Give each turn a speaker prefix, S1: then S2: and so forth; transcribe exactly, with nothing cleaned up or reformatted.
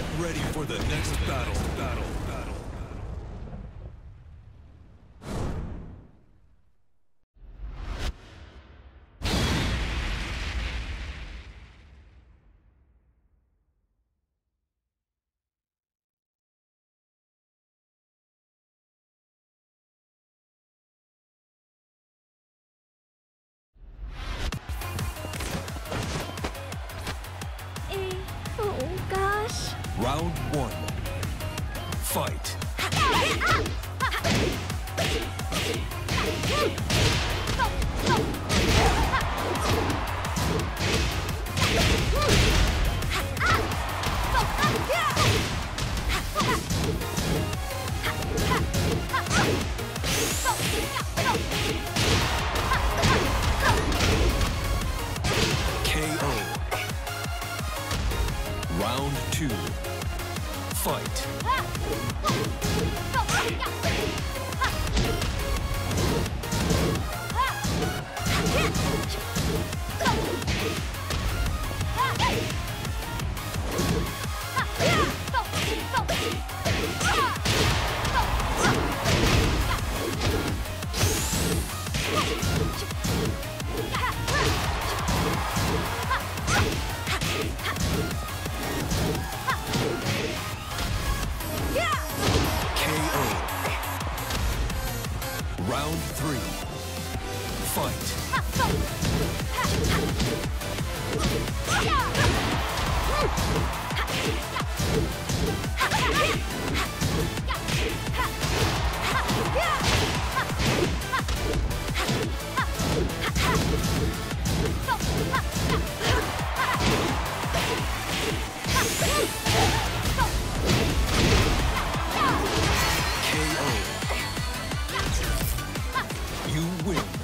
S1: ready for the next battle. Battle. Battle.
S2: Oh gosh.
S1: Round one. Fight. K O. Round two. Fight. K O. Round three. Fight. K O. You win.